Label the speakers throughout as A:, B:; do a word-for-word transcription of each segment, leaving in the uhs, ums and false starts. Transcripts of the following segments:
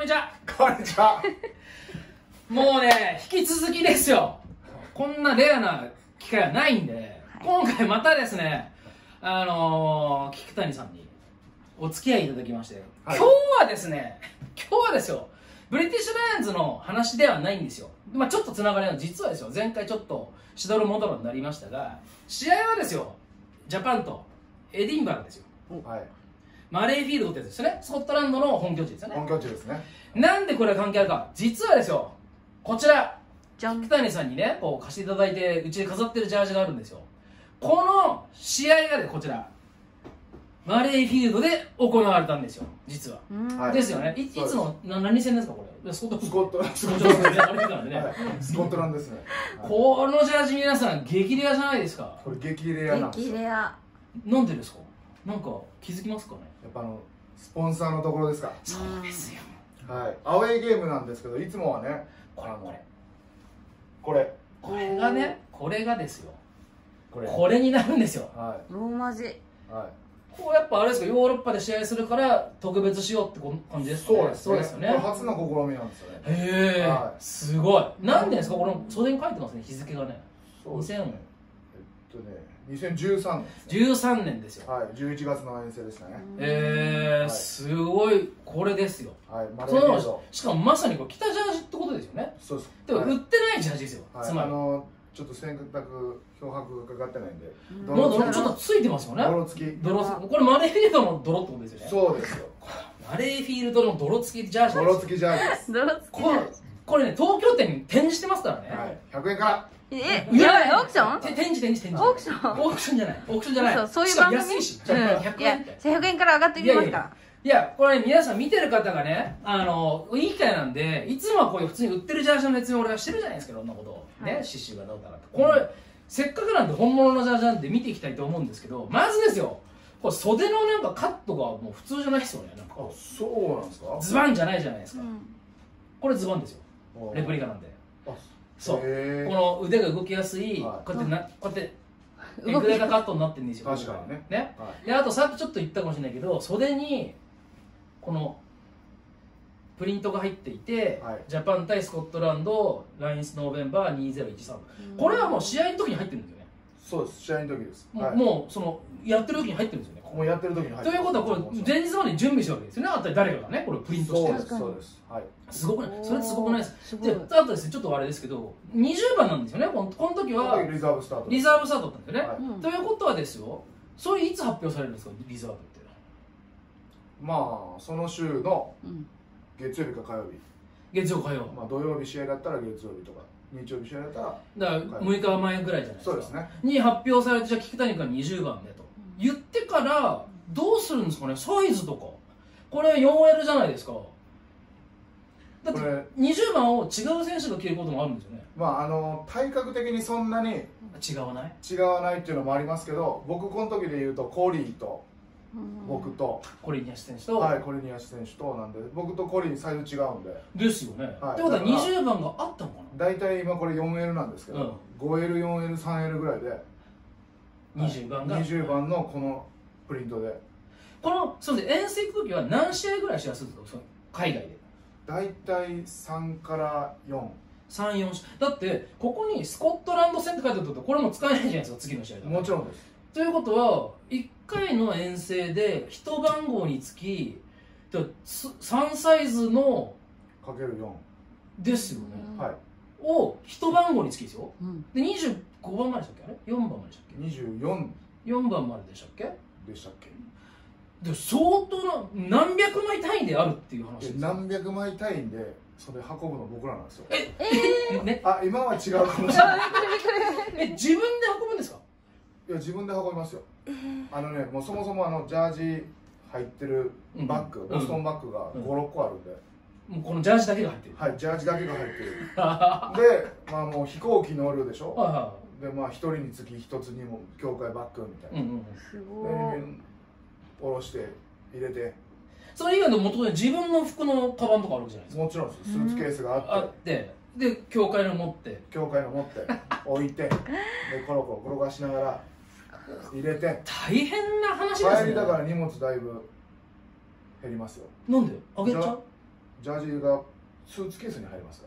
A: にちは。
B: こんにちは。
A: もうね、引き続きですよ。こんなレアな機会はないんで、はい、今回またですね、あのー、菊谷さんにお付き合いいただきまして、はい、今日はですね、今日はですよ、ブリティッシュ・ライオンズの話ではないんですよ。まあちょっとつながりの、実はですよ、前回ちょっとしどろもどろになりましたが、試合はですよ、ジャパンとエディンバラですよ。はい、マレーフィールドってやつですね。スコットランドの本拠地ですよね。
B: 本拠地ですね。
A: なんでこれが関係あるか。実はですよ、こちら、菊谷さんにね、こう貸していただいて、うちで飾ってるジャージがあるんですよ。この試合がね、こちら、マレーフィールドで行われたんですよ、実は。ですよね。いつの、何戦ですか、これ。スコットランド。スコットランド。
B: スコットランドですね。
A: このジャージ皆さん、激レアじゃないですか。
B: これ激レアなんですよ。
C: 激レア。
A: なんでですか。なんか気づきますかね。
B: やっぱあのスポンサーのところですか。
A: そうですよ。
B: はい。アウェーゲームなんですけど、いつもはね、
A: これこれ
B: これ
A: これがね、これがですよ。これこれになるんですよ。
B: は
C: い。ローマ字。
B: はい。
A: こうやっぱあれですか、ヨーロッパで試合するから特別しようって感じですかね。
B: そうです。
A: そうですよね。
B: これ初の試みなんですよね。
A: へえ。すごい。なんでですか、この袖に書いてますね、日付がね。にせん。えっ
B: とね、にせんじゅうさんねんですね。
A: じゅうさんねんですよ。
B: はい、じゅういちがつの遠征でしたね。
A: ええ、すごい、これですよ。
B: はい、マレーフィールド。
A: しかもまさにこれ着たジャージってことですよね。
B: そうです。
A: でも売ってないジャージですよ。つまり。
B: あのちょっと洗濯漂白がかかってないんで。
A: もうちょっとついてますよね。
B: 泥付き。
A: 泥付き。これマレーフィールドの泥ってことですよね。
B: そうですよ。
A: マレーフィールドの泥付きジャージ。
B: 泥付きジャージです。
C: 泥付き。
A: これね、東京店に展示してますからね。
B: はい。ひゃくえんから。
C: え、やばい、オークション？
A: 展示展示展示。
C: オークション？
A: オークションじゃない。オークションじゃない。
C: そう、そういう番組。
A: 安いし。じゃあひゃくえんって。
C: ひゃくえんから上がってみますか。
A: いや、これ皆さん見てる方がね、あの、いい機会なんで、いつもはこういう普通に売ってるジャージの熱に俺はしてるじゃないですか、いろんなことを。ね、刺繍がどうかなって。これ、せっかくなんで本物のジャージなんで見ていきたいと思うんですけど、まずですよ、これ袖のなんかカットがもう普通じゃないですよね。なんか
B: あ、そうなんですか。
A: ズバンじゃないじゃないですか。これズバンですよ。レプリカなんで。そう。この腕が動きやすい、こうやってな、こうやって、エグレタカットになってるんですよ。
B: 確かにね。
A: ね。で、あとさっきちょっと言ったかもしれないけど、袖に、この、プリントが入っていて、ジャパン対スコットランド、ラインスノーベンバーにせんじゅうさん。これはもう試合の時に入ってるんですよね。
B: そうです、試合の時です。
A: もう、その、やってる時に入ってるんですよね。
B: もうやってる時に入ってる。
A: ということは、これ、前日までに準備してるわけですよね。あったり誰かがね、これプリントしてる。
B: そうです。はい。
A: すごくない？それってすごくないですか？で、あとですね、ちょっとあれですけど、にじゅうばんなんですよね。この時は、
B: リザーブスタート。
A: リザーブスタートだったんですよね。ということはですよ、それいつ発表されるんですか、リザーブって。
B: まあ、その週の月曜日か火曜日。
A: 月曜火曜。
B: まあ土曜日試合だったら月曜日とか、日曜日試合だったら。
A: だからむいかまえぐらいじゃないですか。
B: そうですね。
A: に発表されて、じゃあ菊谷君がにじゅうばんでと。言ってから、どうするんですかね、サイズとか。これ よんエル じゃないですか。だってにじゅうばんを違う選手が着ることもあるんですよね。
B: まあ、あの、体格的にそんなに
A: 違わない
B: 違わないっていうのもありますけど、僕この時で言うとコリーと僕と
A: コリニアシ選手と、
B: はいコリニアシ選手となんで、僕とコリーサイズ違うんで
A: ですよね。ってことはにじゅうばんがあったのかな。
B: 大体今これ よんエル なんですけど、ごエル、よんエル、さんエルぐらいで
A: にじゅうばんが
B: にじゅうばんのこのプリントで、
A: このそうです、遠征行く時は何試合ぐらい試合するんですか、海外で。
B: 大体さんからよん。
A: さん、よん試合だって、ここにスコットランド戦って書いてあると、これも使えないじゃないですか、次の試合で。
B: もちろんです。
A: ということは、いっかいの遠征でいち番号につきさんサイズの
B: かけるよん
A: ですよね、
B: はい、
A: をいち番号につきですよ、うん、でにじゅうごばんまででしたっけ、あれよんばんまででしたっけ、
B: にじゅうよん、
A: よんばんまででしたっけ
B: でしたっけ。
A: で相当な何百枚単位であるっていう話です。
B: 何百枚単位でそれ運ぶの僕らなんですよ。
A: ええね、
B: あ、今は違うかもしれない。
A: え、自分で運ぶんですか。
B: いや、自分で運びますよ。あのね、もうそもそもあのジャージ入ってるバッグ、うん、ボストンバッグがご、ろっこあるんで、
A: もうこのジャージだけが入ってる。
B: はい、ジャージだけが入ってる。で、まあもう飛行機乗るでしょ。はいはい、で、まあ一人につき一つにも協会バッグみたいな。うんうん、すごい。下ろして入れて。
A: それ以外の元で自分の服のカバンとかあるじゃないですか。
B: もちろんです。スーツケースがあって。
A: あって、で協会の持って。
B: 協会の持って置いて、でコロコロ転がしながら。入れて
A: 大変な話ですね。
B: 帰りだから荷物だいぶ減りますよ。
A: なんであげちゃう？
B: ジャージがスーツケースに入りますから。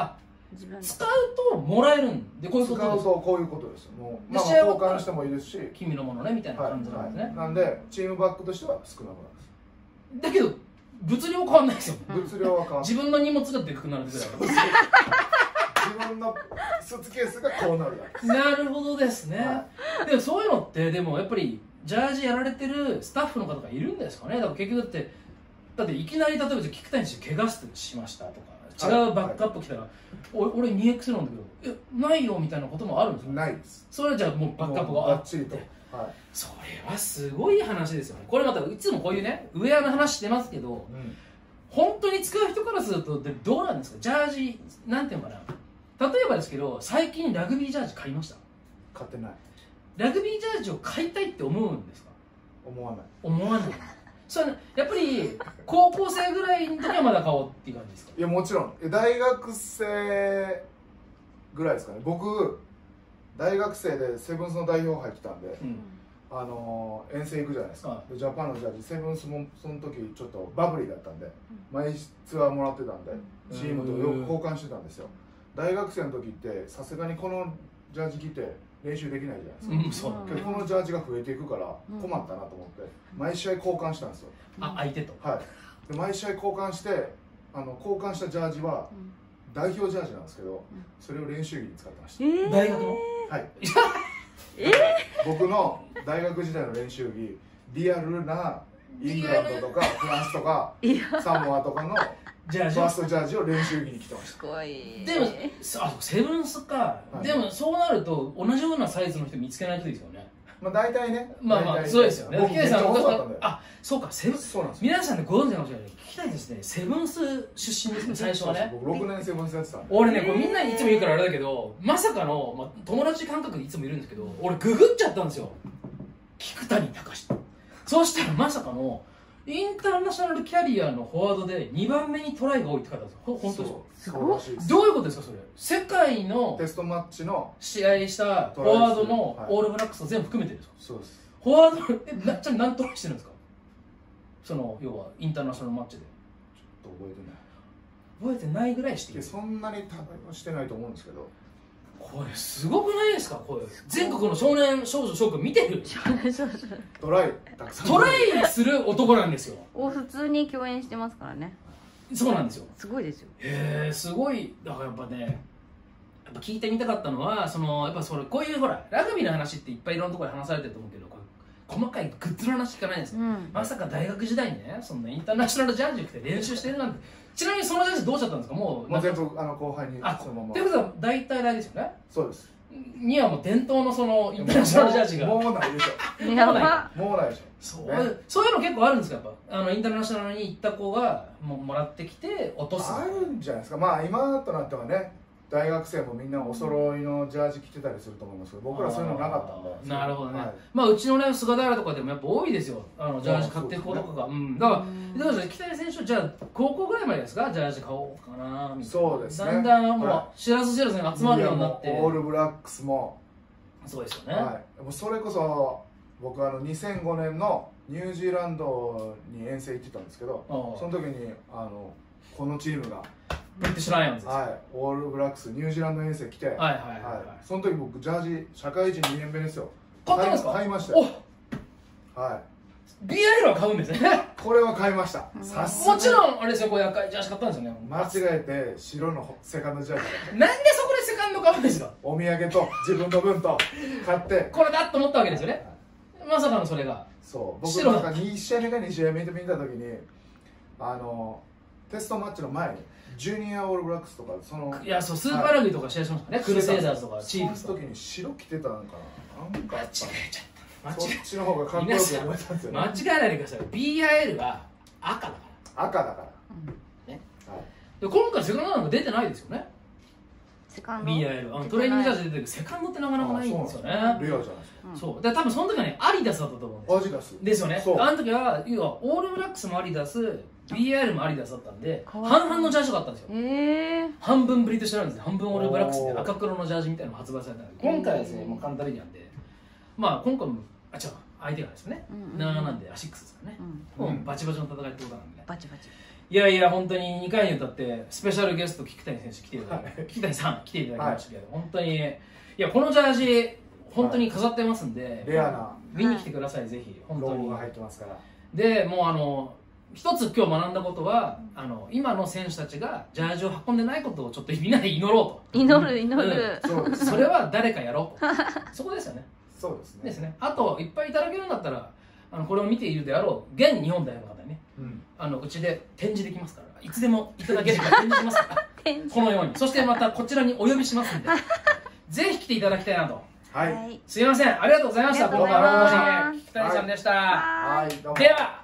A: あ、使うともらえるんで、こういうことです。
B: 使うとこういうことです。もうまあ交換してもいいですし、
A: 君のものねみたいな感じなんですね。
B: なんでチームバッグとしては少なくなるん
A: です。だけど物量変わんないですよ。
B: 物量は変わんない。
A: 自分の荷物がでかくなるぐらい。
B: 自分のスーツケースがこうなるだけ。
A: なるほどですね。でもそういうのってでもやっぱりジャージやられてるスタッフの方がいるんですかね。だから結局だってだっていきなり例えば菊谷選手怪我しましたとか違うバックアップ来たら、はい、俺 ツーエックスエル なんだけどえないよみたいなこともあるんですか。
B: ないです。
A: それはじゃあもうバックアップがあって、はい、それはすごい話ですよね。これまたいつもこういうねウェアの話してますけど、うん、本当に使う人からするとどうなんですか。ジャージなんていうのかな、例えばですけど最近ラグビージャージ買いました。
B: 買ってない。
A: ラグビージャージを買いたいって思うんですか。
B: 思わない。
A: 思わない。それやっぱり高校生ぐらいの時はまだ買おうっていう感じですか。
B: いやもちろん大学生ぐらいですかね。僕大学生でセブンスの代表入ってたんで、うん、あの遠征行くじゃないですか、はい、ジャパンのジャージセブンスもその時ちょっとバブリーだったんで、うん、毎ツアーもらってたんで、うん、チームとよく交換してたんですよ。大学生の時ってさすがにこのジャージ着て練習できないじゃないですか、うん、そう。このジャージが増えていくから困ったなと思って毎試合交換したんですよ。
A: あ、相手と。
B: はい。で毎試合交換してあの交換したジャージは代表ジャージなんですけど、それを練習着に使ってました。え
A: ー、大学の？
B: はい。えー、僕の大学時代の練習着リアルなイングランドとかフランスとかサモアとかのジャージファーストジャージを練習着に着てました。
C: すごい。
A: でもあセブンスか、はい、でもそうなると同じようなサイズの人見つけないといいですよね。
B: まあ大体ね。
A: まあまあそうですよね。
B: 僕めっちゃ遅かったんだよ。
A: あ、そうかセブンス。皆さんねご存知かもしれない。聞きたいですね。セブンス出身ですね最初はね。
B: 僕ろくねんセブンスやってたんで。
A: 俺ねこれみんなにいつも言うからあれだけど、まさかのまあ友達感覚でいつもいるんですけど、俺ググっちゃったんですよ。菊谷隆。そうしたらまさかの。インターナショナルキャリアのフォワードでにばんめにトライが多いって書いてあるんですよ。本当ですか。どういうことですかそれ。世界の
B: テストマッチの
A: 試合したフォワードのオールブラックスを全部含めてるんですか。
B: そうです。
A: フォワードえなちなみに何トライしてるんですか。その要はインターナショナルマッチで。
B: ちょっと覚えてない。
A: 覚えてないぐらいしてる。
B: そんなに多分してないと思うんですけど。
A: これすごくないですか。これ全国の少年少女諸君見てる。
C: 少年少女
B: トライたくさん
A: トライする男なんですよ。
C: お普通に共演してますからね。
A: そうなんですよ。
C: すごいですよ。
A: へえ、すごい。だからやっぱねやっぱ聞いてみたかったのはそのやっぱそれこういうほらラグビーの話っていっぱいいろんなところで話されてると思うけど、これ細かいグッズの話聞かないんですよ、うん、まさか大学時代にねそんなインターナショナルジャージ着て練習してるなんて。ちなみにそのジャージどうしちゃったんですか。もう
B: もう全部あの後輩に
A: そのまま。ということは大体あれですよね。
B: そうです。
A: にはもう伝統のそのインターナショナルジャージが
B: もうないでしょ。
C: やば。
B: もうないでしょ。
A: そう、ね、そういうの結構あるんですか。やっぱあのインターナショナルに行った子がもうもらってきて落とす。
B: あるんじゃないですか。まあ今となってはね大学生もみんなお揃いのジャージ着てたりすると思いますけど、僕らそういうのなかったんで。
A: なるほどね、はい、まあうちのね菅平とかでもやっぱ多いですよ、あのジャージ買ってる子とかが、うん、だからだから北谷選手じゃあ高校ぐらいまでですかジャージ買おうかなみたいな。
B: そうですね。
A: だんだんもう知らず知らずに集まるようになって、
B: オールブラックスも
A: そうですよね、
B: はい、もうそれこそ僕あのにせんごねんのニュージーランドに遠征行ってたんですけど、その時にあのこのチームが
A: ブリティッシュライオンズです、
B: はい、オールブラックスニュージーランド遠征来て、はいはいはい、はい、その時僕ジャージ社会人にねんめですよ。
A: 買ったんですか。
B: 買いましたよ。はい。
A: ビーアイエル は買うんですね。
B: これは買いました。さす
A: がもちろんあれですよ、こう赤いジャージ買ったんですよね。
B: 間違えて白のセカンドジャージ。
A: なんでそこでセカンド買うんですか。
B: お土産と自分の分と買って
A: これだと思ったわけですよね。まさかのそれが。
B: そう僕なんかに試合目かに試合目で見た時にあのテストマッチの前にジュニアオールブラックスとかその
A: いやそうスーパーラグビーとか試合しましたね、はい、クルセイザーズとかチーフスとか。
B: その時に白着てたのかな。なんか
A: 間違えちゃった。
B: そっちの方がかっこよく思えたんですよね。
A: 間違えないでください。 ビーアイエル は赤だか
B: ら。赤だから、
A: うんね、はい、で今回セカンドなんか出てないですよね。
C: セカンド
A: ビーアイエル あのトレーニングジャージ出てるセカンドってなかなかないんですよね。レア
B: じゃないですか。
A: そうで多分その時はねアリダスだったと思うんですよ。
B: アジダス
A: ですよね。あの時は要はオールブラックスもアリダス ビーアイエル もアリダスだったんで半々のジャージがあったんですよ。
C: えー、
A: 半分ブリティッシュライオンズで半分オールブラックスで赤黒のジャージみたいなのが発売されたんで、今回はですねもうカンタレリアンで、まあ今回もあ違う相手がですね、なななんでアシックスですからね、もうバチバチの戦いってことなんで、
C: バチバチ。
A: いやいや、本当ににかいに歌ってスペシャルゲスト菊谷選手来ていただいて、菊谷さん来ていただきましたけど、本当に、いや、このジャージ本当に飾ってますんで、
B: レアな
A: 見に来てください、ぜひ。本当に
B: ロゴが入ってますから。
A: でもうあの一つ今日学んだことは、あの今の選手たちがジャージを運んでないことをちょっとみんなで祈ろうと。
C: 祈る祈る、
A: うん、それは誰かやろうと。そこですよね。
B: そうですね。
A: ですね。あといっぱいいただけるんだったら、あのこれを見ているであろう現日本代表の方にね、うん、あのうちで展示できますから、いつでもいただければ展示しますからこのように。そしてまたこちらにお呼びしますんでぜひ来ていただきたいなと。
B: はい、
A: すいません、ありがとうございました。この番組菊谷さんでした。
B: はい、どうも。
A: では